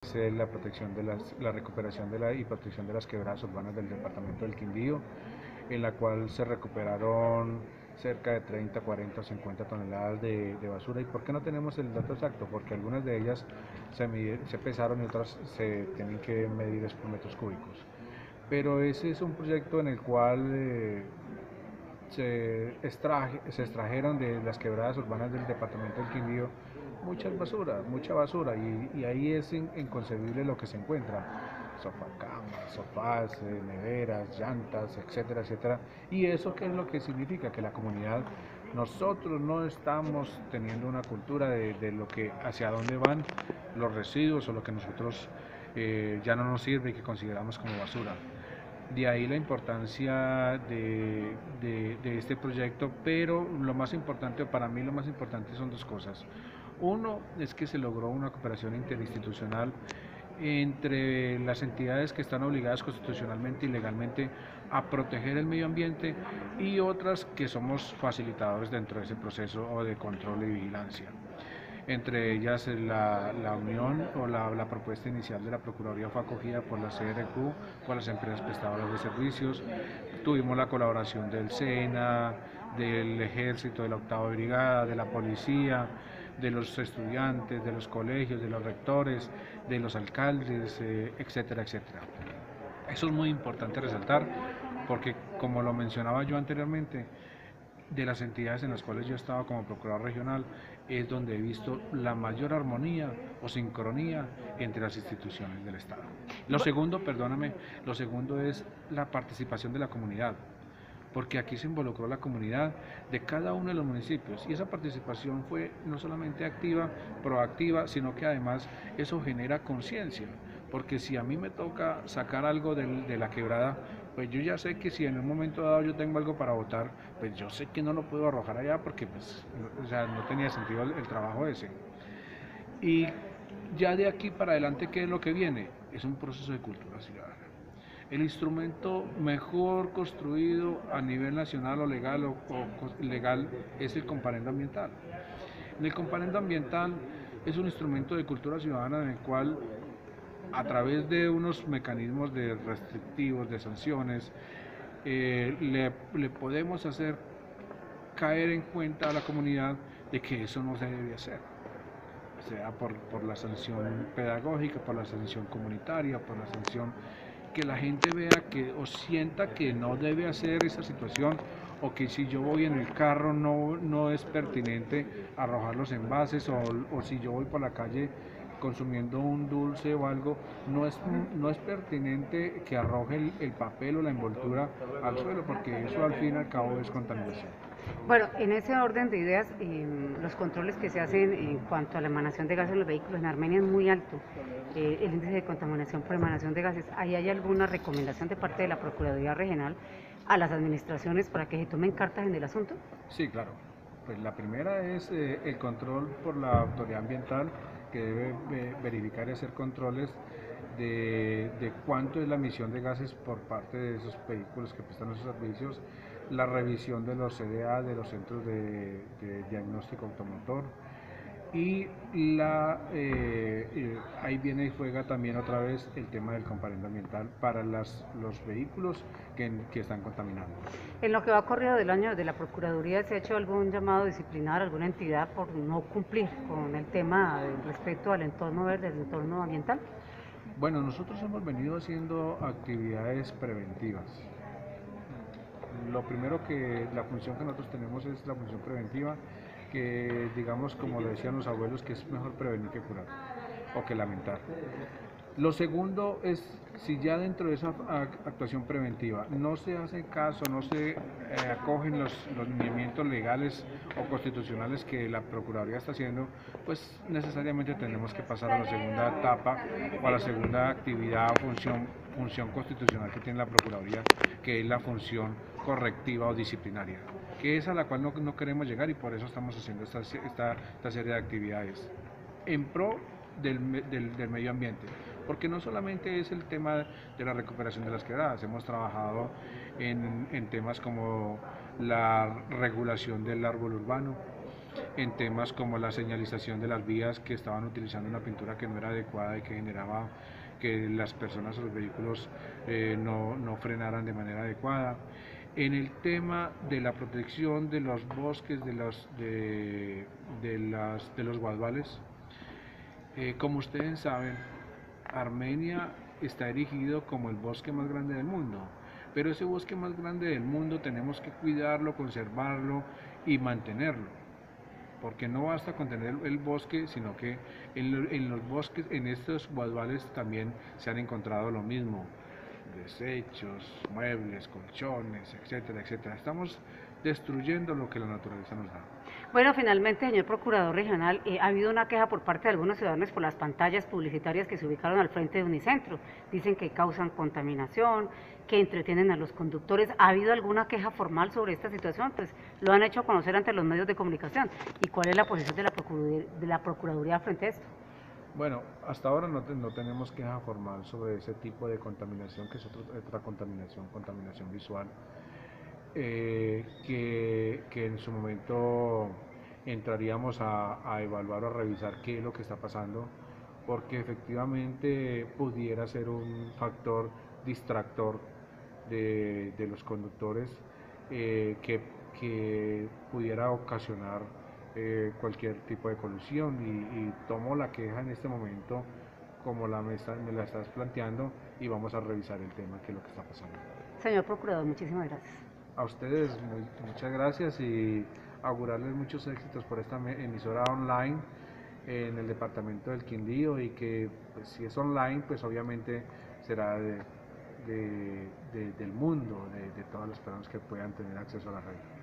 es la protección de la recuperación y protección de las quebradas urbanas del departamento del Quindío, en la cual se recuperaron cerca de 30, 40 o 50 toneladas de basura. ¿Y por qué no tenemos el dato exacto? Porque algunas de ellas se pesaron y otras se tienen que medir por metros cúbicos. Pero ese es un proyecto en el cual se extrajeron de las quebradas urbanas del departamento del Quindío mucha basura, y ahí es inconcebible lo que se encuentra: sofacamas, sofás, neveras, llantas, etcétera, etcétera. ¿Y eso qué es lo que significa? Que la comunidad, nosotros no estamos teniendo una cultura de lo que, hacia dónde van los residuos o lo que nosotros ya no nos sirve y que consideramos como basura. De ahí la importancia de este proyecto, pero lo más importante, para mí lo más importante son dos cosas. Uno es que se logró una cooperación interinstitucional entre las entidades que están obligadas constitucionalmente y legalmente a proteger el medio ambiente, y otras que somos facilitadores dentro de ese proceso o de control y vigilancia. Entre ellas la unión o la propuesta inicial de la Procuraduría fue acogida por la CRQ, por las empresas prestadoras de servicios. Tuvimos la colaboración del SENA, del Ejército, de la Octava Brigada, de la Policía, de los estudiantes, de los colegios, de los rectores, de los alcaldes, etcétera, etcétera. Eso es muy importante resaltar, porque como lo mencionaba yo anteriormente, de las entidades en las cuales yo he estado como procurador regional, es donde he visto la mayor armonía o sincronía entre las instituciones del Estado. Lo segundo es la participación de la comunidad, porque aquí se involucró la comunidad de cada uno de los municipios, y esa participación fue no solamente activa, proactiva, sino que además eso genera conciencia, porque si a mí me toca sacar algo de la quebrada, pues yo ya sé que si en un momento dado yo tengo algo para votar, pues yo sé que no lo puedo arrojar allá, porque pues, o sea, no tenía sentido el trabajo ese. Y ya de aquí para adelante, ¿qué es lo que viene? Es un proceso de cultura ciudadana. El instrumento mejor construido a nivel nacional o legal es el comparendo ambiental. En el comparendo ambiental es un instrumento de cultura ciudadana en el cual, a través de unos mecanismos de restrictivos, de sanciones, le podemos hacer caer en cuenta a la comunidad de que eso no se debe hacer, sea por la sanción pedagógica, por la sanción comunitaria, por la sanción, que la gente vea que o sienta que no debe hacer esa situación, o que si yo voy en el carro no es pertinente arrojar los envases, o si yo voy por la calle consumiendo un dulce o algo, no es pertinente que arroje el papel o la envoltura al suelo, porque eso al fin y al cabo es contaminación. Bueno, en ese orden de ideas, los controles que se hacen en cuanto a la emanación de gases en los vehículos en Armenia es muy alto. El índice de contaminación por emanación de gases. ¿Ahí hay alguna recomendación de parte de la Procuraduría Regional a las administraciones para que se tomen cartas en el asunto? Sí, claro. Pues la primera es el control por la autoridad ambiental, que debe verificar y hacer controles de cuánto es la emisión de gases por parte de esos vehículos que prestan esos servicios, la revisión de los CDA, de los centros de diagnóstico automotor, y ahí viene y juega también otra vez el tema del comparendo ambiental para los vehículos que están contaminando. En lo que va corrido del año de la Procuraduría, ¿se ha hecho algún llamado disciplinar a alguna entidad por no cumplir con el tema respecto al entorno verde, al entorno ambiental? Bueno, nosotros hemos venido haciendo actividades preventivas. Lo primero, que la función que nosotros tenemos es la función preventiva, que digamos, como lo decían los abuelos, que es mejor prevenir que curar o que lamentar. Lo segundo es, si ya dentro de esa actuación preventiva no se hace caso, no se acogen los lineamientos legales o constitucionales que la Procuraduría está haciendo, pues necesariamente tenemos que pasar a la segunda etapa o a la segunda actividad o función constitucional que tiene la Procuraduría, que es la función correctiva o disciplinaria, que es a la cual no queremos llegar, y por eso estamos haciendo esta serie de actividades en pro del medio ambiente, porque no solamente es el tema de la recuperación de las quebradas, hemos trabajado en temas como la regulación del árbol urbano, en temas como la señalización de las vías, que estaban utilizando una pintura que no era adecuada y que generaba que las personas o los vehículos no frenaran de manera adecuada. En el tema de la protección de los bosques, de los guadales, como ustedes saben, Armenia está erigido como el bosque más grande del mundo, pero ese bosque más grande del mundo tenemos que cuidarlo, conservarlo y mantenerlo, porque no basta con tener el bosque, sino que en los bosques, en estos guadales también se han encontrado lo mismo, desechos, muebles, colchones, etcétera, etcétera. Estamos destruyendo lo que la naturaleza nos da. Bueno, finalmente, señor Procurador Regional, ha habido una queja por parte de algunos ciudadanos por las pantallas publicitarias que se ubicaron al frente de Unicentro. Dicen que causan contaminación, que entretienen a los conductores. ¿Ha habido alguna queja formal sobre esta situación? Pues lo han hecho conocer ante los medios de comunicación. ¿Y cuál es la posición de la Procuraduría frente a esto? Bueno, hasta ahora no tenemos queja formal sobre ese tipo de contaminación, que es otra contaminación, contaminación visual, que en su momento entraríamos a evaluar o a revisar qué es lo que está pasando, porque efectivamente pudiera ser un factor distractor de los conductores, que pudiera ocasionar cualquier tipo de colusión, y tomo la queja en este momento como me la estás planteando, y vamos a revisar el tema, qué es lo que está pasando. Señor Procurador, muchísimas gracias. A ustedes muchas gracias, y augurarles muchos éxitos por esta emisora online en el departamento del Quindío, y que pues, si es online, pues obviamente será del mundo, de todas las personas que puedan tener acceso a la red.